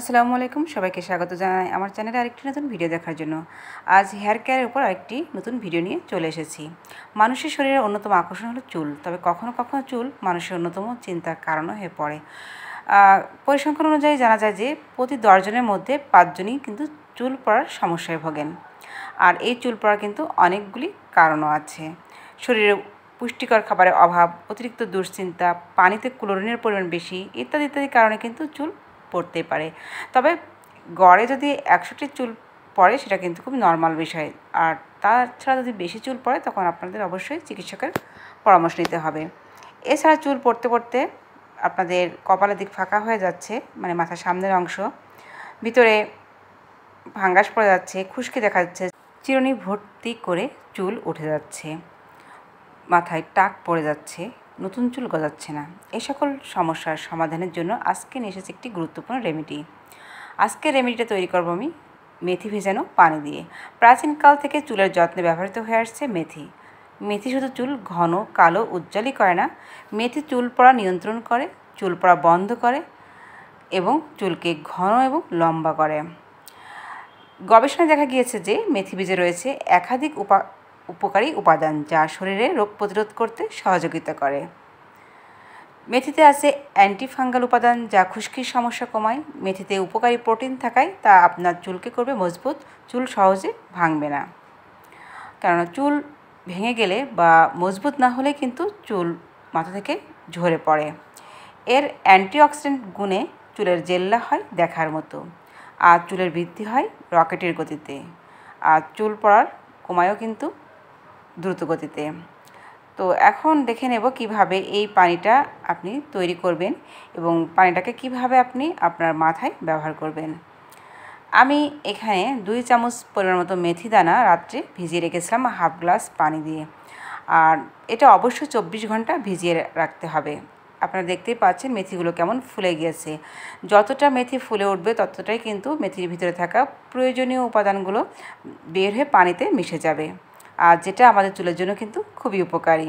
আসসালামু আলাইকুম, সবাইকে স্বাগত জানাই আমার চ্যানেলে আরেকটি নতুন ভিডিও দেখার জন্য। আজ হেয়ার কেয়ারের উপর আরেকটি নতুন ভিডিও নিয়ে চলে এসেছি। মানুষের শরীরের অন্যতম আকর্ষণ হলো চুল, তবে কখনো কখনো চুল মানুষের অন্যতম চিন্তার কারণও হয়ে পড়ে। পরিসংখ্যান অনুযায়ী জানা যায় যে প্রতি 10 জনের মধ্যে 5 জনই কিন্তু চুল পড়ার সমস্যায় ভোগেন। আর এই চুল পড়ার কিন্তু অনেকগুলি কারণও আছে। শরীরে পুষ্টিকর খাবারের অভাব, অতিরিক্ত দুশ্চিন্তা, পানিতে ক্লোরিনের পরিমাণ বেশি ইত্যাদি ইত্যাদি কারণে কিন্তু চুল পড়তে পারে। তবে গড়ে যদি 100টি চুল পড়ে সেটা কিন্তু খুব নর্মাল বিষয়। আর তাছাড়া যদি বেশি চুল পড়ে তখন আপনাদের অবশ্যই চিকিৎসকের পরামর্শ নিতে হবে। এছাড়া চুল পড়তে পড়তে আপনাদের কপালের দিক ফাঁকা হয়ে যাচ্ছে, মানে মাথার সামনের অংশ, ভিতরে ভাঙ্গাস পড়ে যাচ্ছে, খুশকি দেখা যাচ্ছে, চিরুনি ভর্তি করে চুল উঠে যাচ্ছে, মাথায় টাক পড়ে যাচ্ছে, নতুন চুল গজাচ্ছে না। এই সকল সমস্যার সমাধানের জন্য আজকে নিয়ে এসেছে একটি গুরুত্বপূর্ণ রেমেডি। আজকের রেমেডিটা তৈরি করব আমি মেথি ভেজানো পানি দিয়ে। প্রাচীনকাল থেকে চুলের যত্নে ব্যবহৃত হয়ে আসছে মেথি। মেথি শুধু চুল ঘন কালো উজ্জ্বলই করে না, মেথি চুল পড়া নিয়ন্ত্রণ করে, চুল পড়া বন্ধ করে এবং চুলকে ঘন এবং লম্বা করে। গবেষণায় দেখা গিয়েছে যে মেথি বীজে রয়েছে একাধিক উপকারী উপাদান যা শরীরে রোগ প্রতিরোধ করতে সহযোগিতা করে। মেথিতে আছে অ্যান্টিফাঙ্গাল উপাদান যা খুশকির সমস্যা কমায়। মেথিতে উপকারী প্রোটিন থাকায় তা আপনার চুলকে করবে মজবুত, চুল সহজে ভাঙবে না। কেননা চুল ভেঙে গেলে বা মজবুত না হলে কিন্তু চুল মাথা থেকে ঝরে পড়ে। এর অ্যান্টিঅক্সিডেন্ট গুণে চুলের জেল্লা হয় দেখার মতো, আর চুলের বৃদ্ধি হয় রকেটের গতিতে, আর চুল পড়ার কমায়ও কিন্তু দ্রুত গতিতে। তো এখন দেখে নেব কিভাবে এই পানিটা আপনি তৈরি করবেন এবং পানিটাকে কিভাবে আপনি আপনার মাথায় ব্যবহার করবেন। আমি এখানে 2 চামচ পরিমাণ মতো মেথি দানা রাত্রে ভিজিয়ে রেখেছিলাম হাফ গ্লাস পানি দিয়ে। আর এটা অবশ্যই 24 ঘন্টা ভিজিয়ে রাখতে হবে। আপনারা দেখতেই পাচ্ছেন মেথিগুলো কেমন ফুলে গিয়েছে। যতটা মেথি ফুলে উঠবে ততটাই কিন্তু মেথির ভিতরে থাকা প্রয়োজনীয় উপাদানগুলো বের হয়ে পানিতে মিশে যাবে, আর যেটা আমাদের চুলের জন্য কিন্তু খুবই উপকারী।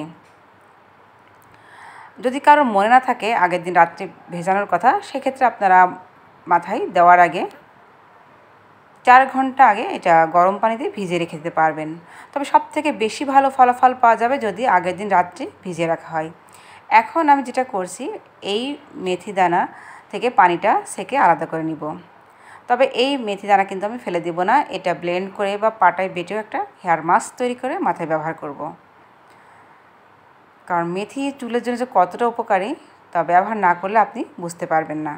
যদি কারো মনে না থাকে আগের দিন রাত্রে ভেজানোর কথা, সেক্ষেত্রে আপনারা মাথায় দেওয়ার আগে 4 ঘন্টা আগে এটা গরম পানিতে ভিজিয়ে রেখে দিতে পারবেন। তবে সবথেকে বেশি ভালো ফলাফল পাওয়া যাবে যদি আগের দিন রাত্রে ভিজিয়ে রাখা হয়। এখন আমি যেটা করছি, এই মেথি দানা থেকে পানিটা সেকে আলাদা করে নিব। তবে এই মেথি দানা কিন্তু আমি ফেলে দেব না, এটা ব্লেন্ড করে বা পাটায় বেটেও একটা হেয়ার মাস্ক তৈরি করে মাথায় ব্যবহার করব। কারণ মেথি চুলের জন্য যে কতটা উপকারী তা ব্যবহার না করলে আপনি বুঝতে পারবেন না।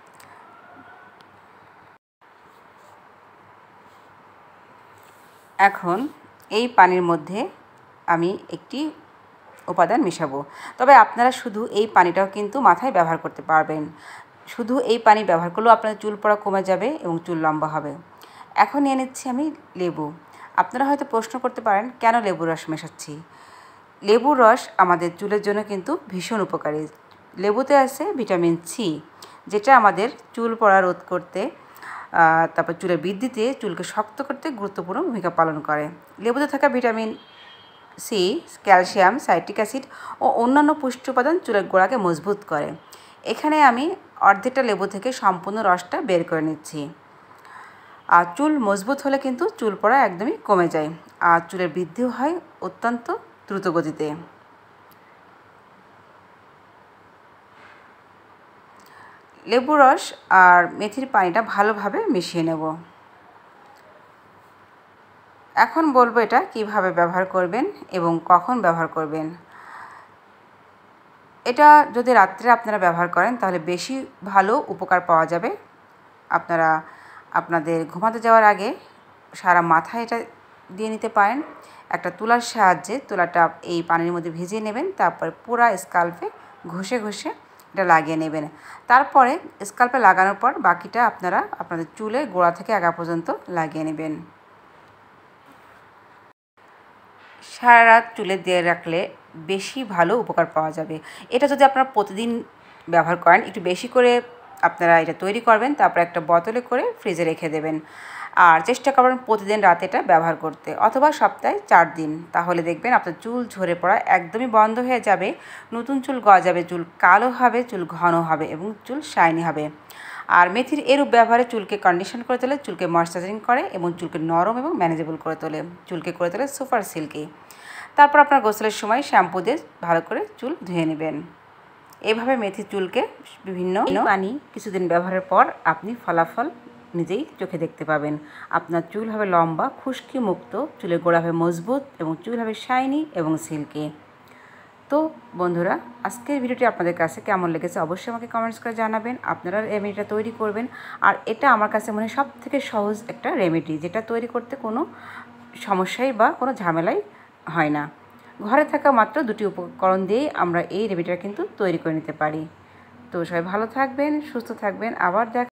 এখন এই পানির মধ্যে আমি একটি উপাদান মেশাবো। তবে আপনারা শুধু এই পানিটাও কিন্তু মাথায় ব্যবহার করতে পারবেন। শুধু এই পানি ব্যবহার করলেও আপনাদের চুল পড়া কমে যাবে এবং চুল লম্বা হবে। এখন নিয়ে নিচ্ছি আমি লেবু। আপনারা হয়তো প্রশ্ন করতে পারেন কেন লেবুর রস মেশাচ্ছি। লেবুর রস আমাদের চুলের জন্য কিন্তু ভীষণ উপকারী। লেবুতে আছে ভিটামিন সি, যেটা আমাদের চুল পড়া রোধ করতে, তারপর চুলের বৃদ্ধিতে, চুলকে শক্ত করতে গুরুত্বপূর্ণ ভূমিকা পালন করে। লেবুতে থাকা vitamin C, calcium, citric acid ও অন্যান্য পুষ্টি উপাদান চুলের গোড়াকে মজবুত করে। এখানে আমি অর্ধেকটা লেবু থেকে সম্পূর্ণ রসটা বের করে নিচ্ছি। আর চুল মজবুত হলে কিন্তু চুল পড়া একদমই কমে যায়, আর চুলের বৃদ্ধিও হয় অত্যন্ত দ্রুত গতিতে। লেবু রস আর মেথির পানিটা ভালোভাবে মিশিয়ে নেব। এখন বলবো এটা কিভাবে ব্যবহার করবেন এবং কখন ব্যবহার করবেন। এটা যদি রাত্রে আপনারা ব্যবহার করেন তাহলে বেশি ভালো উপকার পাওয়া যাবে। আপনারা আপনাদের ঘুমাতে যাওয়ার আগে সারা মাথায় এটা দিয়ে নিতে পারেন। একটা তুলার সাহায্যে তুলাটা এই পানির মধ্যে ভিজিয়ে নেবেন, তারপরে পুরা স্কাল্পে ঘষে ঘষে এটা লাগিয়ে নেবেন। তারপরে স্কাল্পে লাগানোর পর বাকিটা আপনারা আপনাদের চুলের গোড়া থেকে আগা পর্যন্ত লাগিয়ে নেবেন। সারা রাত চুলে দিয়ে রাখলে বেশি ভালো উপকার পাওয়া যাবে। এটা যদি আপনারা প্রতিদিন ব্যবহার করেন, একটু বেশি করে আপনারা এটা তৈরি করবেন, তারপর একটা বোতলে করে ফ্রিজে রেখে দেবেন। আর চেষ্টা করবেন প্রতিদিন রাতে এটা ব্যবহার করতে, অথবা সপ্তাহে 4 দিন। তাহলে দেখবেন আপনার চুল ঝরে পড়া একদমই বন্ধ হয়ে যাবে, নতুন চুল গজাবে, চুল কালো হবে, চুল ঘন হবে এবং চুল শাইনি হবে। আর মেথির এরূপ ব্যবহারে চুলকে কন্ডিশন করে তোলে, চুলকে ময়শ্চারাইজিং করে এবং চুলকে নরম এবং ম্যানেজেবল করে তোলে, চুলকে করে তোলে সুপার সিল্কি। তারপর আপনার গোসলের সময় শ্যাম্পু দিয়ে ভালো করে চুল ধুয়ে নেবেন। এভাবে মেথির চুলকে বিভিন্ন পানি কিছুদিন ব্যবহারের পর আপনি ফলাফল নিজেই চোখে দেখতে পাবেন। আপনার চুল হবে লম্বা, খুশকি মুক্ত, চুলের গোড়া হবে মজবুত এবং চুল হবে শাইনি এবং সিল্কি। তো বন্ধুরা, আজকের ভিডিওটি আপনাদের কাছে কেমন লেগেছে অবশ্যই আমাকে কমেন্টস করে জানাবেন। আপনারা রেমেডিটা তৈরি করবেন। আর এটা আমার কাছে মনে হয় সবথেকে সহজ একটা রেমেডি, যেটা তৈরি করতে কোনো সমস্যাই বা কোনো ঝামেলাই হয় না। ঘরে থাকা মাত্র 2টি উপকরণ দিয়েই আমরা এই রেমেডিটা কিন্তু তৈরি করে নিতে পারি। তো সবাই ভালো থাকবেন, সুস্থ থাকবেন, আবার